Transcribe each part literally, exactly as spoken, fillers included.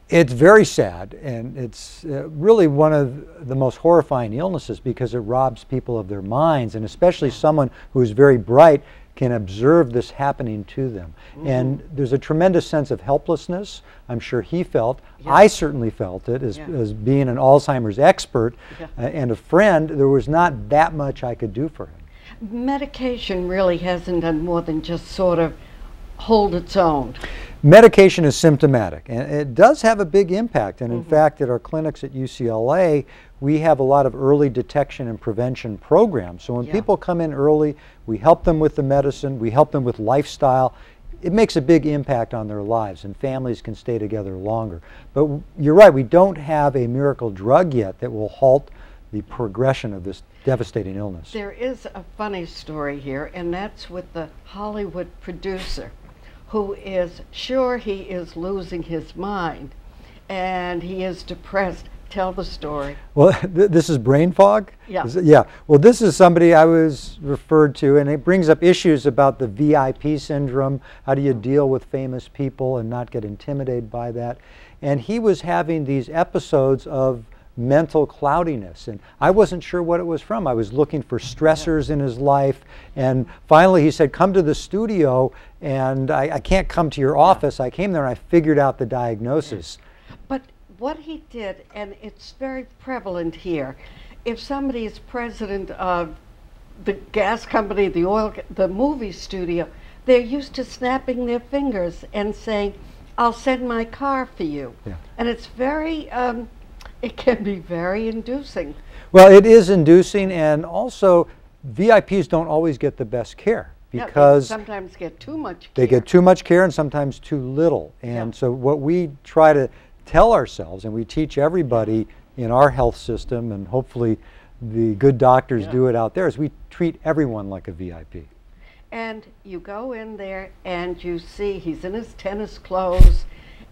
It's very sad, and it's uh, really one of the most horrifying illnesses because it robs people of their minds, and especially someone who is very bright can observe this happening to them. Mm-hmm. And there's a tremendous sense of helplessness. I'm sure he felt. Yeah. I certainly felt it as, yeah. as being an Alzheimer's expert yeah. uh, and a friend. There was not that much I could do for him. Medication really hasn't done more than just sort of hold its own. Medication is symptomatic, and it does have a big impact. And in Mm-hmm. fact, at our clinics at U C L A, we have a lot of early detection and prevention programs. So when Yeah. people come in early, we help them with the medicine, we help them with lifestyle. It makes a big impact on their lives, and families can stay together longer. But w- you're right, we don't have a miracle drug yet that will halt the progression of this devastating illness. There is a funny story here, and that's with the Hollywood producer who is sure he is losing his mind and he is depressed. Tell the story. Well, th this is brain fog? Yeah. Is it- yeah. Well, this is somebody I was referred to, and it brings up issues about the V I P syndrome. How do you deal with famous people and not get intimidated by that? And he was having these episodes of mental cloudiness, and I wasn't sure what it was from. I was looking for stressors in his life, and finally he said, come to the studio, and I, I can't come to your office. I came there and I figured out the diagnosis. But what he did, and it's very prevalent here, if somebody is president of the gas company, the oil, the movie studio, they're used to snapping their fingers and saying, I'll send my car for you. Yeah. And it's very, um, it can be very inducing. Well, it is inducing, and also V I Ps don't always get the best care because yeah, they sometimes get too much care. They get too much care and sometimes too little. And Yeah. so what we try to tell ourselves, and we teach everybody in our health system, and hopefully the good doctors Yeah. do it out there, is we treat everyone like a V I P. And you go in there and you see he's in his tennis clothes,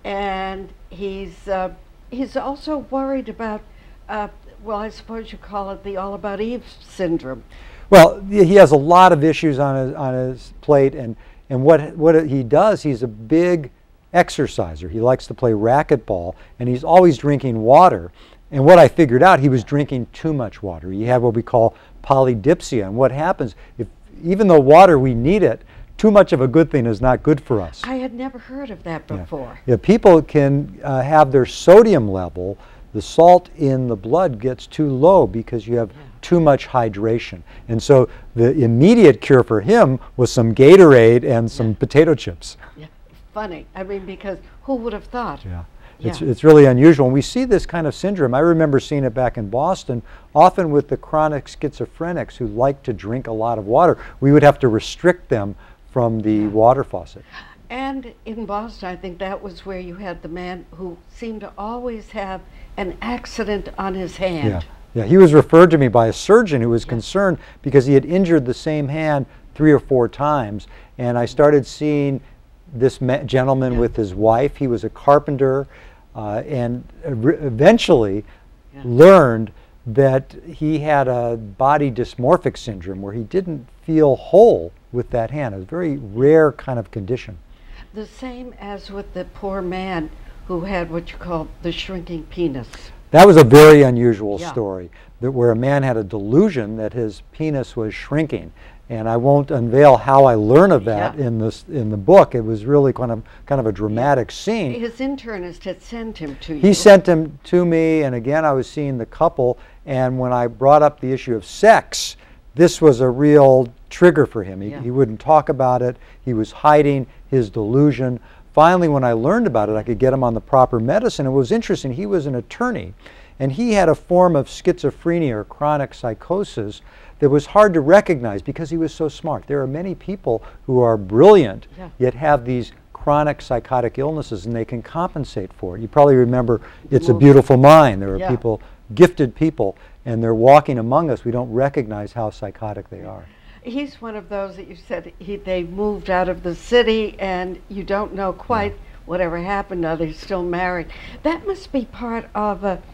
and he's uh, he's also worried about, uh, well, I suppose you call it the All About Eve syndrome. Well, he has a lot of issues on his on his plate, and and what what he does, he's a big exerciser. He likes to play racquetball, and he's always drinking water. And what I figured out, he was drinking too much water. He had what we call polydipsia. And what happens, if even though water, we need it, too much of a good thing is not good for us. I had never heard of that before. Yeah, yeah, people can uh, have their sodium level, the salt in the blood gets too low because you have Yeah. too much hydration. And so the immediate cure for him was some Gatorade and some Yeah. potato chips. Yeah. Funny. I mean, because who would have thought? Yeah. Yeah. It's, it's really unusual. And we see this kind of syndrome. I remember seeing it back in Boston, often with the chronic schizophrenics who like to drink a lot of water. We would have to restrict them from the Yeah. water faucet. And in Boston, I think that was where you had the man who seemed to always have an accident on his hand. Yeah. Yeah, he was referred to me by a surgeon who was Yeah. concerned because he had injured the same hand three or four times. And I started seeing this ma- gentleman Yeah. with his wife. He was a carpenter, uh, and uh, re- eventually Yeah. learned that he had a body dysmorphic syndrome where he didn't feel whole with that hand. A very rare kind of condition. The same as with the poor man who had what you call the shrinking penis. That was a very unusual Yeah. story, that where a man had a delusion that his penis was shrinking. And I won't unveil how I learn of that Yeah. in this in the book. It was really kind of kind of a dramatic scene. His internist had sent him to you. He sent him to me, and again I was seeing the couple, and when I brought up the issue of sex, this was a real trigger for him. He, Yeah. he wouldn't talk about it. He was hiding his delusion. Finally, when I learned about it, I could get him on the proper medicine. It was interesting. He was an attorney, and he had a form of schizophrenia or chronic psychosis that was hard to recognize because he was so smart. There are many people who are brilliant, Yeah. yet have these chronic psychotic illnesses, and they can compensate for it. You probably remember It's a Movie. Beautiful Mind. There are Yeah. people, gifted people, and they're walking among us. We don't recognize how psychotic they are. He's one of those that you said he, they moved out of the city and you don't know quite whatever happened. Are they still married? That must be part of a,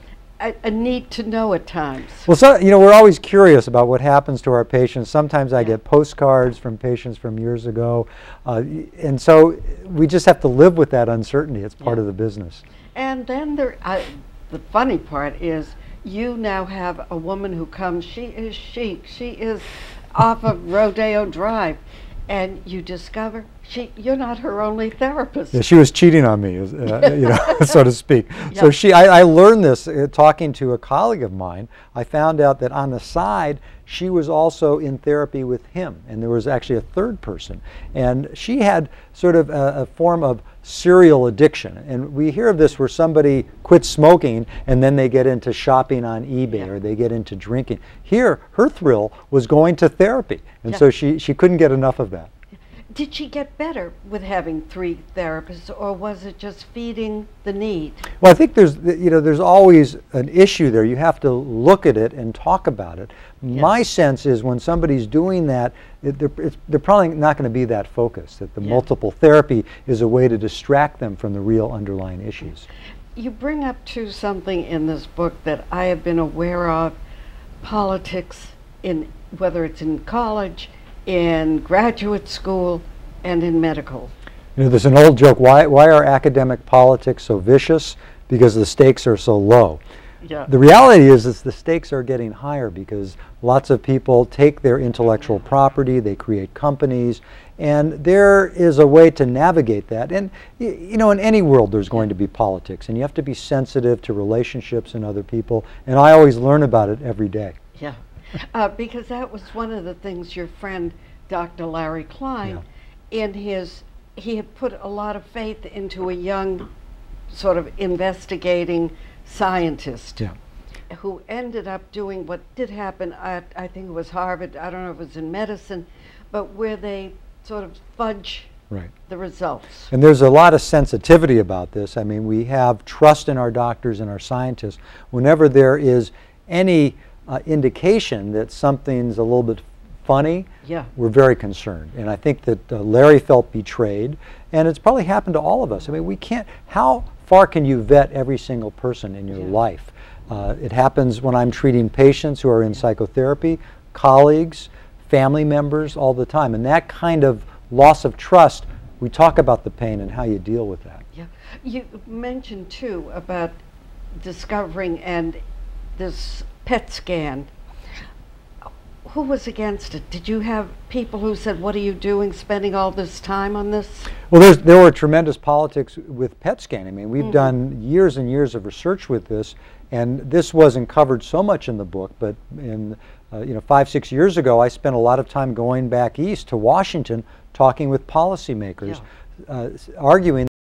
a, a need to know at times. Well, so, you know, we're always curious about what happens to our patients. Sometimes I Yeah. get postcards from patients from years ago, uh, y- and so we just have to live with that uncertainty. It's part Yeah. of the business. And then there, uh, the funny part is you now have a woman who comes, she is chic, she is off of Rodeo Drive, and you discover she, you're not her only therapist. Yeah, she was cheating on me, is- uh, you know, so to speak. So Yeah. she, I, I learned this uh, talking to a colleague of mine. I found out that on the side, she was also in therapy with him, and there was actually a third person. And she had sort of a, a form of serial addiction. And we hear of this where somebody quits smoking and then they get into shopping on eBay Yeah. or they get into drinking. Here, her thrill was going to therapy. And Yeah. so she, she couldn't get enough of that. Did she get better with having three therapists, or was it just feeding the need? Well, I think there's, you know, there's always an issue there. You have to look at it and talk about it. Yeah. My sense is when somebody's doing that, it, they're, it's, they're probably not going to be that focused, that the Yeah. multiple therapy is a way to distract them from the real underlying issues. You bring up too something in this book that I have been aware of, politics, in whether it's in college, in graduate school, and in medical. You know, there's an old joke, why, why are academic politics so vicious? Because the stakes are so low. Yeah. The reality is, is the stakes are getting higher because lots of people take their intellectual property, they create companies, and there is a way to navigate that. And y- you know, in any world there's going to be politics, and you have to be sensitive to relationships and other people, and I always learn about it every day. Yeah, uh, because that was one of the things your friend, Doctor Larry Klein, in his, he had put a lot of faith into a young, sort of investigating scientist Yeah. who ended up doing what did happen at, I think it was Harvard, I don't know if it was in medicine, but where they sort of fudge Right. the results. And there's a lot of sensitivity about this. I mean, we have trust in our doctors and our scientists. Whenever there is any uh, indication that something's a little bit funny, Yeah. we're very concerned. And I think that uh, Larry felt betrayed, and it's probably happened to all of us. I mean, we can't, how far can you vet every single person in your Yeah. life? Uh, it happens when I'm treating patients who are in psychotherapy, colleagues, family members, all the time. And that kind of loss of trust, we talk about the pain and how you deal with that. Yeah, you mentioned too about discovering and this P E T scan. Who was against it? Did you have people who said, "What are you doing, spending all this time on this?" Well, there's, there were tremendous politics with P E T scanning. I mean, we've Mhm. done years and years of research with this, and this wasn't covered so much in the book, but in, uh, you know, five, six years ago, I spent a lot of time going back east to Washington, talking with policymakers, uh, s- arguing